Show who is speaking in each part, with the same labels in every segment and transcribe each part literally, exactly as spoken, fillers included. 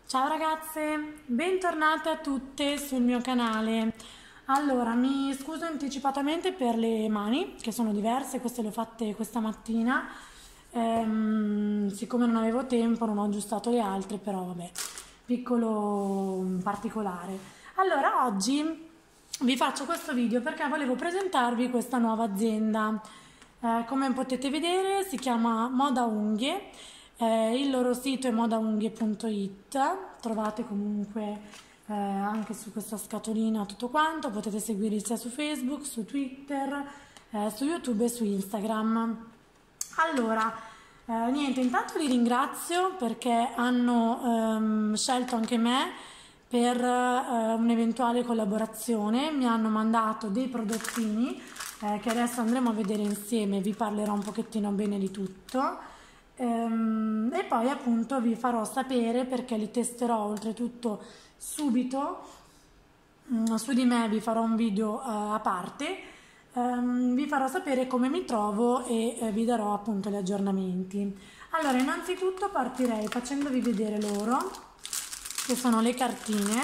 Speaker 1: Ciao ragazze, bentornate a tutte sul mio canale. Allora, mi scuso anticipatamente per le mani che sono diverse, queste le ho fatte questa mattina. Ehm, siccome non avevo tempo non ho aggiustato le altre, però vabbè, piccolo particolare. Allora, oggi vi faccio questo video perché volevo presentarvi questa nuova azienda. Eh, come potete vedere si chiama Moda Unghie. Eh, il loro sito è modaunghie punto it, trovate comunque eh, anche su questa scatolina tutto quanto, potete seguirli sia su Facebook, su Twitter, eh, su YouTube e su Instagram. Allora, eh, niente, intanto li ringrazio perché hanno ehm, scelto anche me per eh, un'eventuale collaborazione, mi hanno mandato dei prodottini eh, che adesso andremo a vedere insieme, vi parlerò un pochettino bene di tutto. Ehm, e poi appunto vi farò sapere, perché li testerò oltretutto subito, mm, su di me vi farò un video uh, a parte, ehm, vi farò sapere come mi trovo e eh, vi darò appunto gli aggiornamenti. Allora, innanzitutto partirei facendovi vedere loro, che sono le cartine,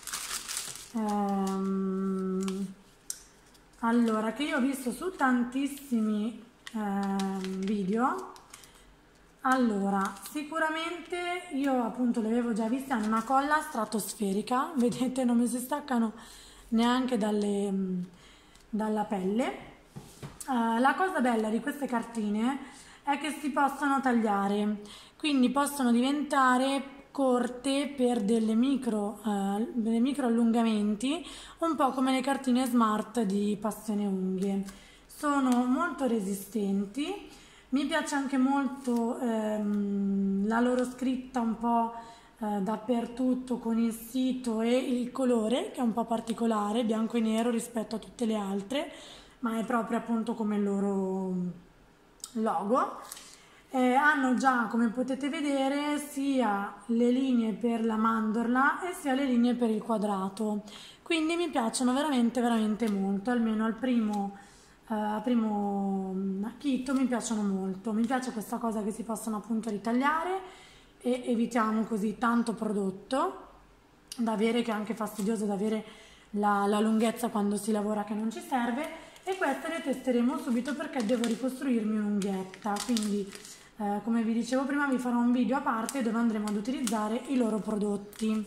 Speaker 1: ehm, allora, che io ho visto su tantissimi ehm, video. Allora, sicuramente io appunto le avevo già viste, hanno una colla stratosferica, vedete, non mi si staccano neanche dalle, dalla pelle. Uh, la cosa bella di queste cartine è che si possono tagliare, quindi possono diventare corte per delle micro, uh, delle micro allungamenti, un po' come le cartine smart di Passione Unghie. Sono molto resistenti. Mi piace anche molto ehm, la loro scritta un po' eh, dappertutto con il sito e il colore che è un po' particolare, bianco e nero rispetto a tutte le altre, ma è proprio appunto come il loro logo. Eh, hanno già, come potete vedere, sia le linee per la mandorla e sia le linee per il quadrato, quindi mi piacciono veramente veramente molto, almeno al primo Uh, primo acchito mi piacciono molto. Mi piace questa cosa che si possono appunto ritagliare e evitiamo così tanto prodotto da avere, che è anche fastidioso da avere la, la lunghezza quando si lavora che non ci serve. E queste le testeremo subito perché devo ricostruirmi un'unghietta, quindi uh, come vi dicevo prima vi farò un video a parte dove andremo ad utilizzare i loro prodotti.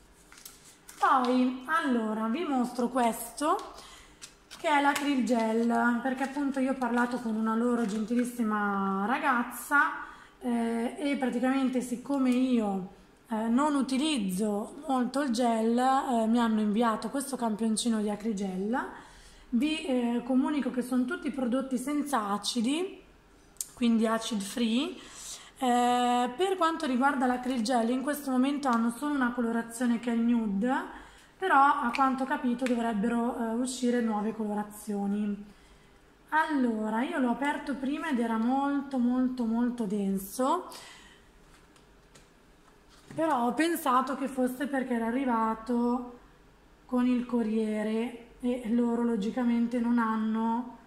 Speaker 1: Poi allora vi mostro questo, che è l'Acril Gel, perché appunto io ho parlato con una loro gentilissima ragazza eh, e praticamente, siccome io eh, non utilizzo molto il gel, eh, mi hanno inviato questo campioncino di Acril Gel. Vi eh, comunico che sono tutti prodotti senza acidi, quindi acid free. Eh, per quanto riguarda l'Acril Gel, in questo momento hanno solo una colorazione che è il nude, però a quanto ho capito dovrebbero eh, uscire nuove colorazioni. Allora, io l'ho aperto prima ed era molto molto molto denso, però ho pensato che fosse perché era arrivato con il corriere e loro logicamente non hanno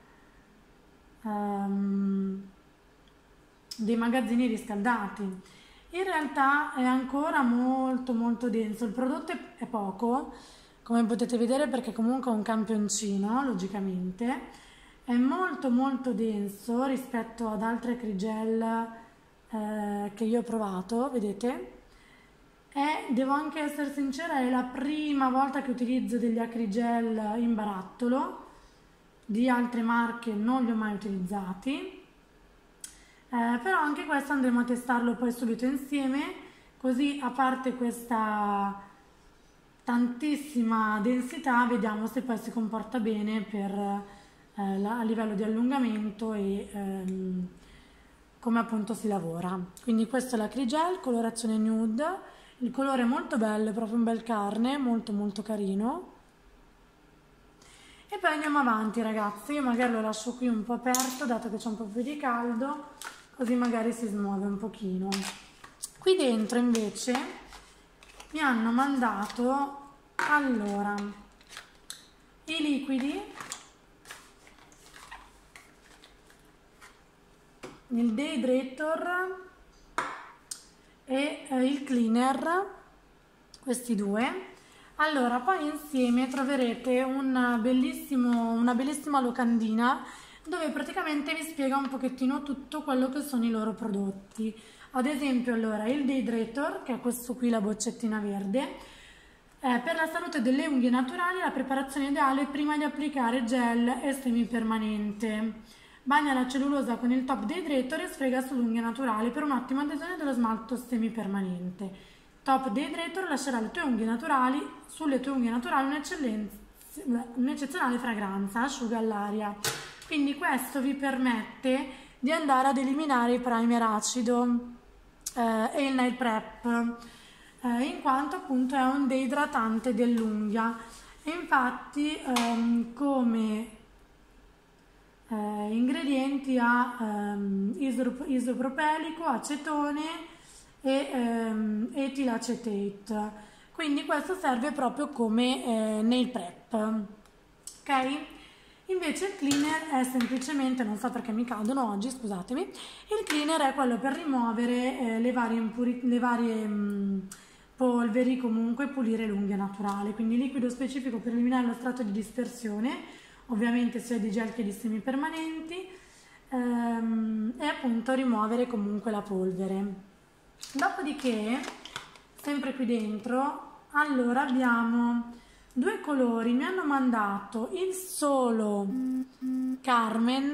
Speaker 1: um, dei magazzini riscaldati. In realtà è ancora molto molto denso, il prodotto è poco, come potete vedere, perché comunque è un campioncino, logicamente. È molto molto denso rispetto ad altre Acrigel eh, che io ho provato, vedete? E devo anche essere sincera, è la prima volta che utilizzo degli Acrigel in barattolo, di altre marche non li ho mai utilizzati. Eh, però anche questo andremo a testarlo poi subito insieme, così a parte questa tantissima densità vediamo se poi si comporta bene per, eh, la, a livello di allungamento e ehm, come appunto si lavora. Quindi questo è l'Acril Gel, colorazione nude, il colore è molto bello, è proprio un bel carne, molto molto carino. E poi andiamo avanti ragazzi, io magari lo lascio qui un po' aperto dato che c'è un po' più di caldo, così magari si smuove un pochino. Qui dentro invece mi hanno mandato allora i liquidi, il Day Hydrator e eh, il cleaner questi due. Allora, poi insieme troverete un bellissimo, una bellissima locandina dove praticamente vi spiega un pochettino tutto quello che sono i loro prodotti. Ad esempio, allora, il Daydrator, che è questo qui, la boccettina verde, eh, per la salute delle unghie naturali la preparazione ideale prima di applicare gel e semipermanente. Bagna la cellulosa con il top Daydrator e sfrega sull'unghia naturale per un'ottima adesione dello smalto semipermanente. Top Daydrator lascerà le tue unghie naturali, sulle tue unghie naturali un'eccezionale fragranza, asciuga all'aria. Quindi questo vi permette di andare ad eliminare il primer acido eh, e il nail prep, eh, in quanto appunto è un deidratante dell'unghia. E infatti ehm, come eh, ingredienti ha ehm, isopropelico, acetone e ehm, etilacetate, quindi questo serve proprio come eh, nail prep, ok? Invece il cleaner è semplicemente, non so perché mi cadono oggi, scusatemi, il cleaner è quello per rimuovere eh, le varie, impuri, le varie mh, polveri, comunque pulire l'unghia naturale, quindi liquido specifico per eliminare lo strato di dispersione, ovviamente sia di gel che di semipermanenti, ehm, e appunto rimuovere comunque la polvere. Dopodiché, sempre qui dentro, allora abbiamo due colori. Mi hanno mandato il solo Carmen,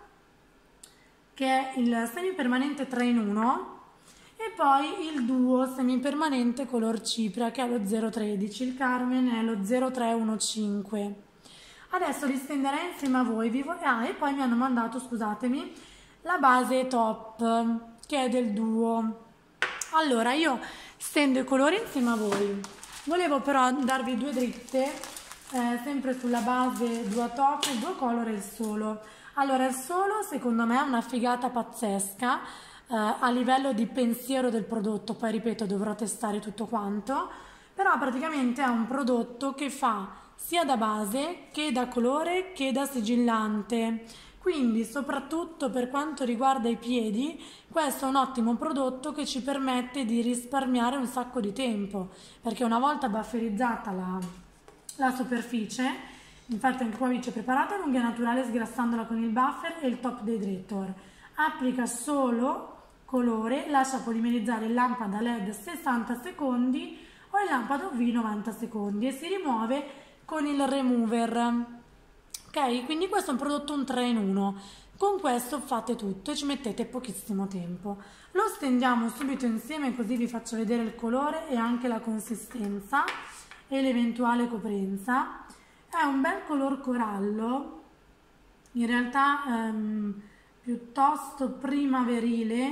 Speaker 1: che è il semipermanente tre in uno, e poi il duo semipermanente color cipria, che è lo zero tredici. Il Carmen è lo zero tre uno cinque. Adesso li stenderei insieme a voi. Vi vo- ah, e poi mi hanno mandato, scusatemi, la base top, che è del duo. Allora, io stendo i colori insieme a voi. Volevo però darvi due dritte, eh, sempre sulla base due top, il due color e il solo. Allora, il solo secondo me è una figata pazzesca eh, a livello di pensiero del prodotto, poi ripeto dovrò testare tutto quanto, però praticamente è un prodotto che fa sia da base che da colore che da sigillante. Quindi soprattutto per quanto riguarda i piedi, questo è un ottimo prodotto che ci permette di risparmiare un sacco di tempo, perché una volta bufferizzata la, la superficie, infatti anche qua vi c'è preparata l'unghia naturale sgrassandola con il buffer e il top Daydrator. Applica solo colore, lascia polimerizzare in lampada L E D sessanta secondi o in lampada U V novanta secondi e si rimuove con il remover. Ok, quindi questo è un prodotto un tre in uno, con questo fate tutto e ci mettete pochissimo tempo. Lo stendiamo subito insieme così vi faccio vedere il colore e anche la consistenza e l'eventuale coprenza. È un bel color corallo, in realtà ehm, piuttosto primaverile,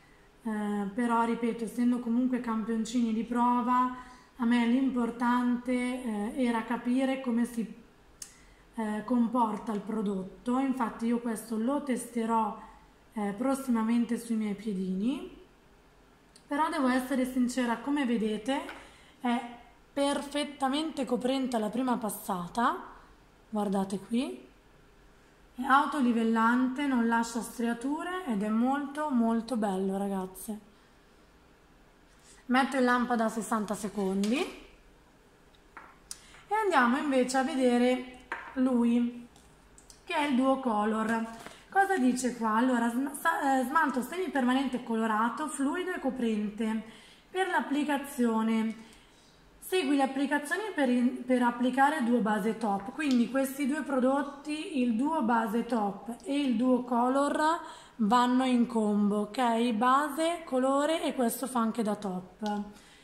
Speaker 1: eh, però ripeto, essendo comunque campioncini di prova, a me l'importante eh, era capire come si Eh, comporta il prodotto. Infatti io questo lo testerò eh, prossimamente sui miei piedini, però devo essere sincera, come vedete è perfettamente coprente alla prima passata, guardate qui, è autolivellante, non lascia striature ed è molto molto bello, ragazze. Metto in lampada a sessanta secondi e andiamo invece a vedere lui, che è il duo color. Cosa dice qua? Allora, smalto semipermanente colorato, fluido e coprente. Per l'applicazione segui le applicazioni per, in, per applicare due base top, quindi questi due prodotti, il duo base top e il duo color, vanno in combo, ok? Base, colore, e questo fa anche da top.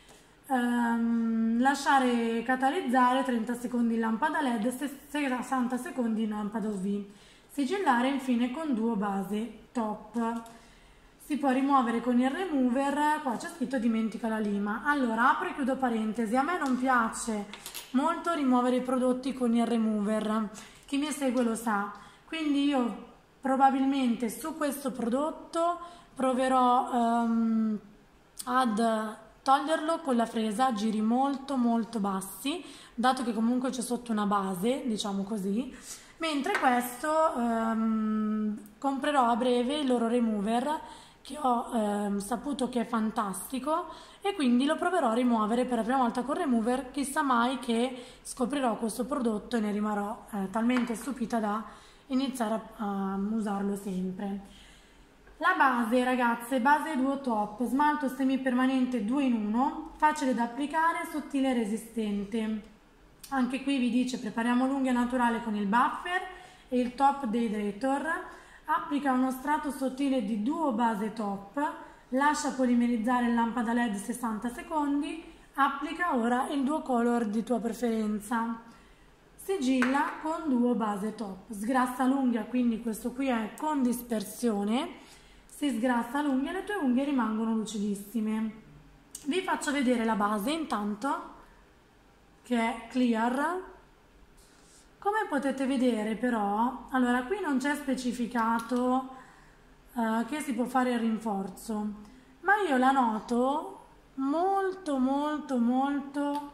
Speaker 1: Um, lasciare catalizzare trenta secondi in lampada L E D, sessanta secondi in lampada U V. Sigillare infine con duo base top. Si può rimuovere con il remover, qua c'è scritto dimentica la lima. Allora, apro e chiudo parentesi, a me non piace molto rimuovere i prodotti con il remover, chi mi segue lo sa, quindi io probabilmente su questo prodotto proverò um, ad toglierlo con la fresa a giri molto molto bassi, dato che comunque c'è sotto una base, diciamo così, mentre questo um, comprerò a breve il loro remover, che ho eh, saputo che è fantastico e quindi lo proverò a rimuovere per la prima volta con Remover, chissà mai che scoprirò questo prodotto e ne rimarrò eh, talmente stupita da iniziare a, a usarlo sempre. La base, ragazze, base Duo Top, smalto semipermanente due in uno, facile da applicare, sottile e resistente. Anche qui vi dice prepariamo l'unghia naturale con il buffer e il top Hydrator. Applica uno strato sottile di Duo Base Top, lascia polimerizzare in lampada led sessanta secondi, applica ora il Duo Color di tua preferenza. Sigilla con Duo Base Top, sgrassa l'unghia, quindi questo qui è con dispersione. Si sgrassa l'unghia e le tue unghie rimangono lucidissime. Vi faccio vedere la base intanto, che è clear. Come potete vedere però, allora qui non c'è specificato uh, che si può fare il rinforzo, ma io la noto molto molto molto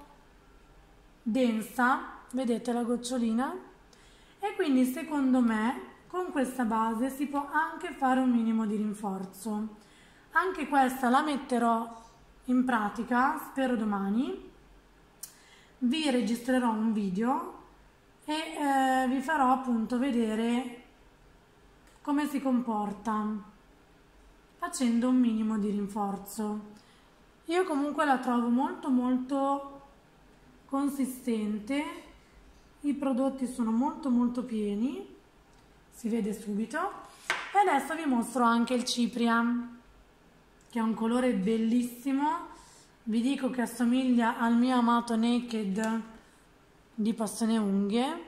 Speaker 1: densa, vedete la gocciolina? E quindi secondo me con questa base si può anche fare un minimo di rinforzo. Anche questa la metterò in pratica, spero domani. Vi registrerò un video e eh, vi farò appunto vedere come si comporta facendo un minimo di rinforzo. Io comunque la trovo molto molto consistente, i prodotti sono molto molto pieni, si vede subito. E adesso vi mostro anche il Cipria, che è un colore bellissimo. Vi dico che assomiglia al mio amato Naked di Passione Unghie,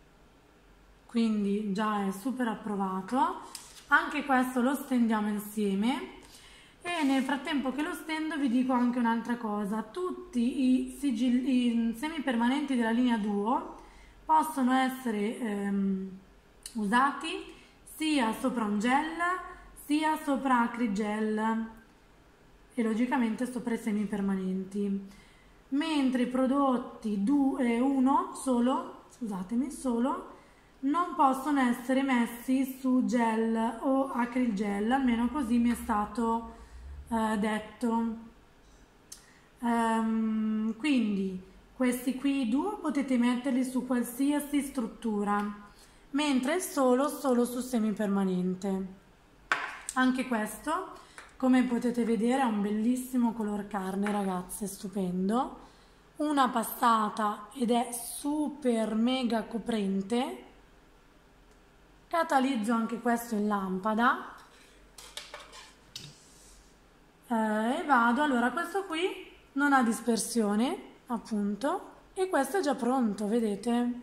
Speaker 1: quindi già è super approvato. Anche questo lo stendiamo insieme e nel frattempo che lo stendo vi dico anche un'altra cosa: tutti i, sigilli, i semipermanenti della linea Duo possono essere ehm, usati sia sopra un gel sia sopra acrigel e logicamente sopra i semipermanenti, mentre i prodotti uno solo, scusatemi, solo non possono essere messi su gel o acrigel, almeno così mi è stato eh, detto. Um, quindi questi qui Duo potete metterli su qualsiasi struttura, mentre il solo solo su semipermanente. Anche questo, come potete vedere, ha un bellissimo color carne, ragazze, stupendo. Una passata ed è super mega coprente. Catalizzo anche questo in lampada eh, e vado. Allora, questo qui non ha dispersione, appunto, e questo è già pronto, vedete?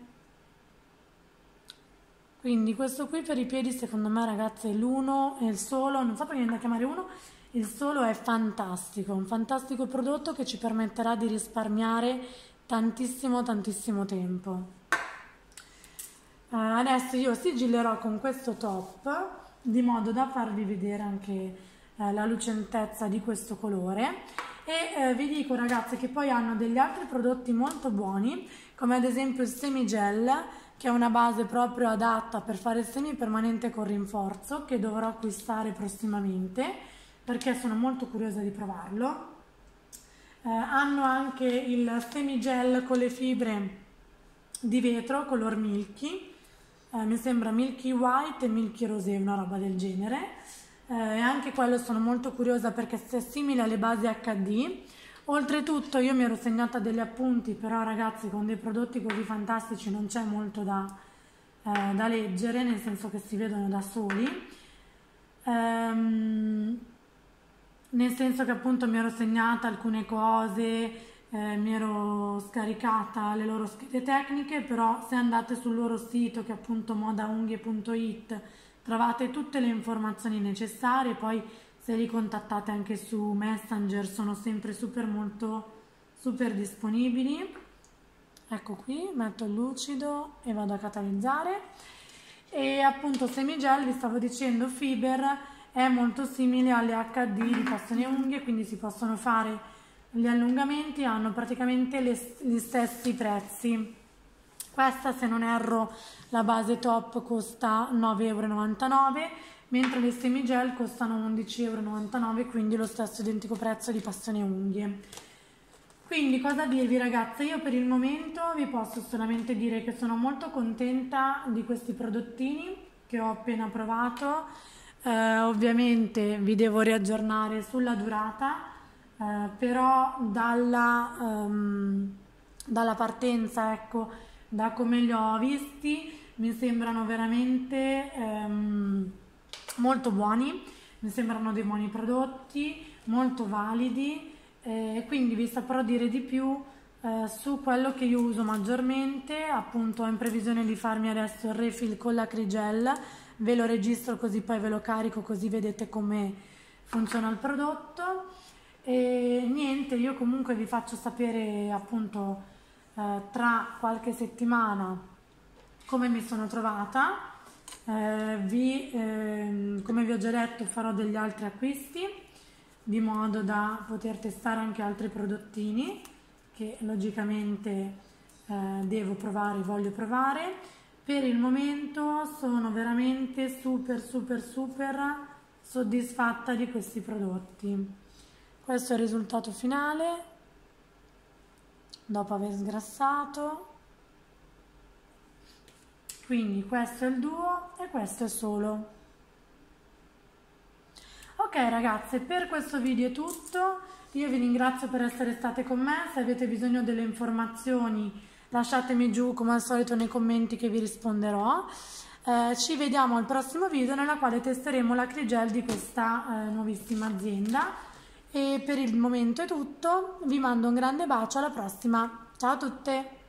Speaker 1: Quindi questo qui per i piedi secondo me, ragazze, l'uno e il solo, non so perché viene da chiamare uno, il solo è fantastico, un fantastico prodotto che ci permetterà di risparmiare tantissimo tantissimo tempo. Uh, adesso io sigillerò con questo top di modo da farvi vedere anche uh, la lucentezza di questo colore e uh, vi dico, ragazze, che poi hanno degli altri prodotti molto buoni, come ad esempio il semi gel, che è una base proprio adatta per fare il semi permanente con rinforzo, che dovrò acquistare prossimamente perché sono molto curiosa di provarlo. Uh, hanno anche il semi gel con le fibre di vetro color milky. Eh, mi sembra milky white e milky rosé, una roba del genere, eh, e anche quello sono molto curiosa perché è simile alle basi acca di. Oltretutto io mi ero segnata degli appunti, però ragazzi, con dei prodotti così fantastici non c'è molto da, eh, da leggere, nel senso che si vedono da soli, ehm, nel senso che appunto mi ero segnata alcune cose, Eh, mi ero scaricata le loro schede tecniche, però se andate sul loro sito, che è appunto modaunghie punto it, trovate tutte le informazioni necessarie. Poi se li contattate anche su Messenger sono sempre super molto super disponibili. Ecco qui, metto il lucido e vado a catalizzare. E appunto semigel, vi stavo dicendo, fiber è molto simile alle acca di di Passione Unghie, quindi si possono fare gli allungamenti, hanno praticamente le, gli stessi prezzi. Questa, se non erro, la base top costa nove e novantanove euro, mentre le semigel costano undici e novantanove euro, quindi lo stesso identico prezzo di Passione Unghie. Quindi cosa dirvi ragazze, io per il momento vi posso solamente dire che sono molto contenta di questi prodottini che ho appena provato. Eh, ovviamente vi devo riaggiornare sulla durata, eh, però dalla, um, dalla partenza, ecco, da come li ho visti, mi sembrano veramente um, molto buoni, mi sembrano dei buoni prodotti, molto validi. Eh, quindi vi saprò dire di più eh, su quello che io uso maggiormente. Appunto ho in previsione di farmi adesso il refill con l'acrigel, ve lo registro così poi ve lo carico, così vedete come funziona il prodotto. E niente, io comunque vi faccio sapere appunto eh, tra qualche settimana come mi sono trovata. Eh, vi, eh, come vi ho già detto, farò degli altri acquisti di modo da poter testare anche altri prodottini che logicamente eh, devo provare, voglio provare. Per il momento sono veramente super super super soddisfatta di questi prodotti. Questo è il risultato finale dopo aver sgrassato. Quindi questo è il duo e questo è solo. Ok ragazze, per questo video è tutto, io vi ringrazio per essere state con me. Se avete bisogno delle informazioni lasciatemi giù come al solito nei commenti che vi risponderò. Eh, ci vediamo al prossimo video nella quale testeremo l'acrigel di questa eh, nuovissima azienda. E per il momento è tutto, vi mando un grande bacio, alla prossima, ciao a tutte!